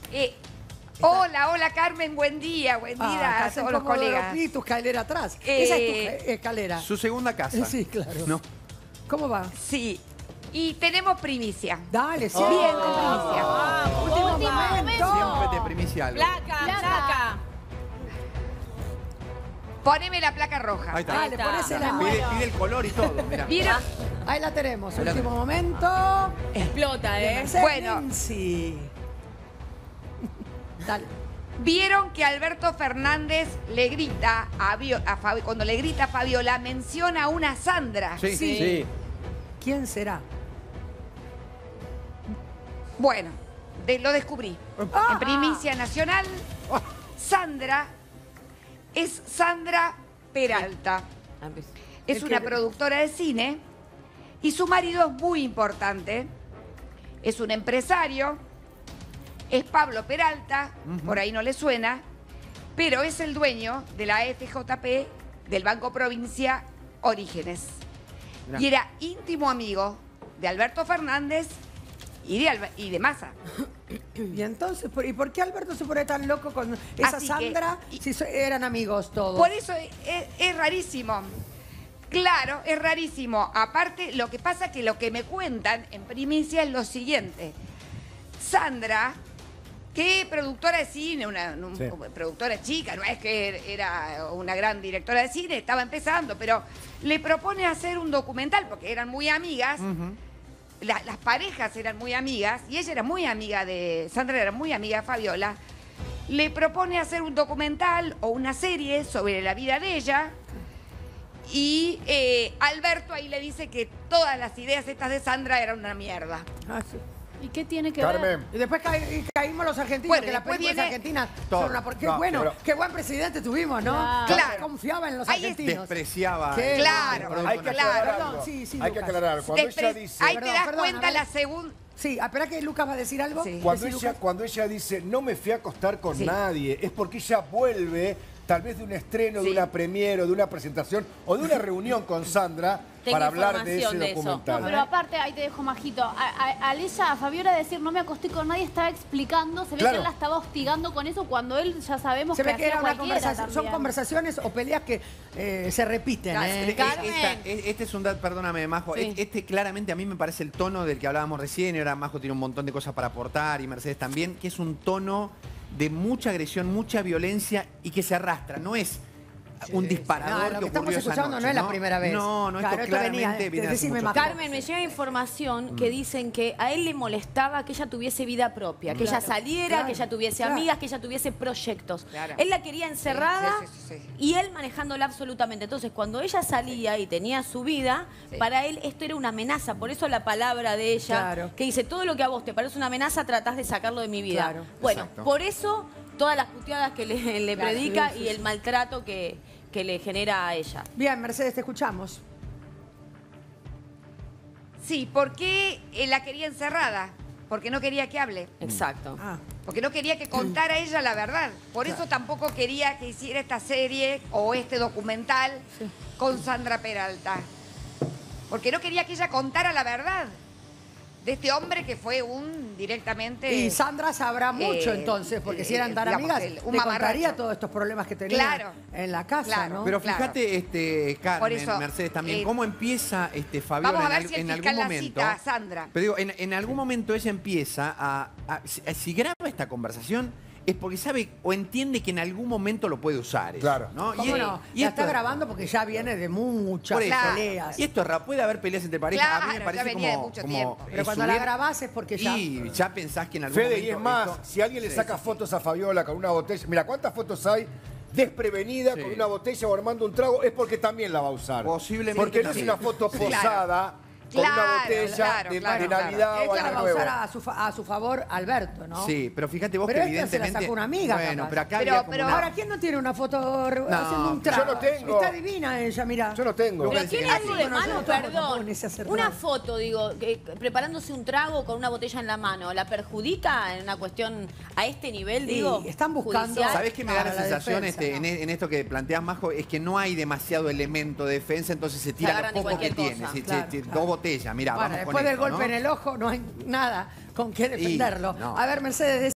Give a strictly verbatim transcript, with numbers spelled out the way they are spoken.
Eh, hola, hola Carmen, buen día, buen día Ah, a todos los colegas. Y tu escalera atrás. Eh, Esa es tu escalera. Su segunda casa. Sí, claro. No. ¿Cómo va? Sí, y tenemos primicia. Dale, sí. Bien, con primicia. Ah, último, Último momento. momento. Siempre te primicia algo. Placa, placa. Poneme la placa roja. Ahí está. Dale, está. ponésela. Pide, pide el color y todo, mira. ¿Vieron? Ahí la tenemos. Ahí la Último tenemos. momento. Explota, ¿eh? Mercedes Bueno. Nancy. Dale. ¿Vieron que Alberto Fernández le grita a, Bio- a Fabi- cuando le grita a Fabiola, menciona a una Sandra? Sí, Sí. sí. ¿Quién será? Bueno, de- lo descubrí. Ah. En primicia nacional, Sandra es Sandra Peralta. Es Es una que- productora de cine y su marido es muy importante. Es un empresario. Es Pablo Peralta, por ahí no le suena, pero es el dueño de la F J P del Banco Provincia Orígenes. Mirá. Y era íntimo amigo de Alberto Fernández y de, Alba- y de Massa. Y entonces, ¿por- ¿y por qué Alberto se pone tan loco con esa Así que- Sandra y- si so- eran amigos todos? Por eso es, es- es rarísimo. Claro, es rarísimo. Aparte, lo que pasa es que lo que me cuentan en primicia es lo siguiente. Sandra, que productora de cine, una, un- Sí. productora chica, no es que era una gran directora de cine, estaba empezando, pero le propone hacer un documental, porque eran muy amigas, la- las parejas eran muy amigas, y ella era muy amiga de, Sandra era muy amiga de Fabiola, le propone hacer un documental o una serie sobre la vida de ella, y eh, Alberto ahí le dice que todas las ideas estas de Sandra eran una mierda. Ah, sí. ¿Y qué tiene que ver? Carmen, Y después ca- y caímos los argentinos, Bueno, que las después películas viene- argentinas Todo. son una... por- Qué No, bueno, pero- qué buen presidente tuvimos, ¿no? Claro. Claro. Confiaba en los Ahí es- argentinos. Despreciaba. Qué el Claro. producto hay que nacional. aclarar Perdón, algo. sí, sí, hay que Lucas. aclarar. Cuando Despre- ella dice... ahí Perdón, te das perdón, cuenta a ver. la segunda... Sí, espera que Lucas va a decir algo. Sí. Cuando Decí, ella, Lucas. cuando ella dice, no me fui a acostar con Sí. nadie, es porque ella vuelve, tal vez de un estreno, Sí. de una premiere, o de una presentación, o de una reunión con Sandra, Tengo para hablar de ese información de eso. documental. No, pero aparte, ahí te dejo majito. A, a, al ella, a Fabiola decir no me acosté con nadie, estaba explicando, se ve Claro. que él la estaba hostigando con eso cuando él ya sabemos Se que ve que hacía era una cualquiera conversación, son también. conversaciones o peleas que eh, se repiten. Claro, ¿eh? Eh, Carmen. esta- eh, este es un dato, perdóname, Majo. Sí. Este, este claramente a mí me parece el tono del que hablábamos recién. Y ahora Majo tiene un montón de cosas para aportar y Mercedes también, que es un tono de mucha agresión, mucha violencia y que se arrastra. No es un No, disparador lo que que estamos ocurrió esa escuchando noche, no es la primera vez. No, no, Claro, esto esto venía- claramente viene hace decime, mucho Majo. tiempo. Carmen, me llega información que dicen que a él le molestaba que ella tuviese vida propia, que ella Claro, saliera, claro, que ella tuviese claro. amigas, que ella tuviese proyectos. Claro. Él la quería encerrada Sí, sí, sí, sí. y él manejándola absolutamente. Entonces, cuando ella salía y tenía su vida, Sí. para él esto era una amenaza. Por eso la palabra de ella, Claro. que dice, todo lo que a vos te parece una amenaza, tratás de sacarlo de mi vida. Claro. Bueno, Exacto. por eso todas las puteadas que le, le Claro, predica sí, sí, y el maltrato que, que le genera a ella. Bien, Mercedes, te escuchamos. Sí, ¿por qué eh, la quería encerrada? Porque no quería que hable. Exacto. Ah, Porque no quería que contara ella la verdad. Por eso tampoco quería que hiciera esta serie o este documental con Sandra Peralta. Porque no quería que ella contara la verdad de este hombre que fue un directamente... y Sandra sabrá mucho eh, entonces, porque eh, si eran tan digamos, amigas, el- un te contaría mamarracho. todos estos problemas que tenía Claro, en la casa, claro. ¿no? Pero Claro. fíjate, este, Por Carmen, eso, Mercedes también, eh, cómo empieza este, Fabiola Vamos a ver en, si al- el en fiscal algún la momento. cita, Sandra. Pero digo, en, en algún momento ella empieza a, a- si, si graba esta conversación es porque sabe o entiende que en algún momento lo puede usar. eso, Claro. ¿no? ¿Cómo Y- no? y la esto- está grabando porque ya viene de muchas Por eso. peleas. Y esto es raro, puede haber peleas entre parejas. a mí Claro, me ya parece venía de como, mucho como, tiempo. Pero eh, cuando la subir- grabás es porque ya... Y ya pensás que en algún Fede, momento... y es más, esto- si alguien le Sí, saca sí, sí. fotos a Fabiola con una botella, mira, ¿cuántas fotos hay desprevenida Sí. con una botella o armando un trago? Es porque también la va a usar. Posiblemente Porque no es también. una foto Sí. posada con Claro, una botella claro, de, claro, de claro. Navidad o Esta la Año va a Nuevo. usar a su, fa- a su favor Alberto, ¿no? Sí, pero fíjate vos Pero que esta se la evidentemente... sacó una amiga, Bueno, capaz. pero acá Pero- había como pero una- Ahora, ¿quién no tiene una foto haciendo un trago? Yo no tengo. Está divina ella, mira. Yo no tengo. Lucas Pero dice tiene que no algo tiene. de Bueno, mano, yo tampoco perdón. pone ese hacer Una trago. foto, digo, que- preparándose un trago con una botella en la mano, ¿la perjudica en una cuestión a este nivel, Sí, digo? están buscando- judicial? ¿Sabés qué me da Para la la sensación defensa, este, ¿no? en, e- en esto que planteas, Majo? Es que no hay demasiado elemento de defensa, entonces se tira agarran lo de poco que cualquier tiene. cosa. Si- Claro, si- claro. Dos botellas, mirá, Bueno, vamos con después del esto, golpe ¿no? en el ojo no hay nada con qué defenderlo. no. A ver, Mercedes,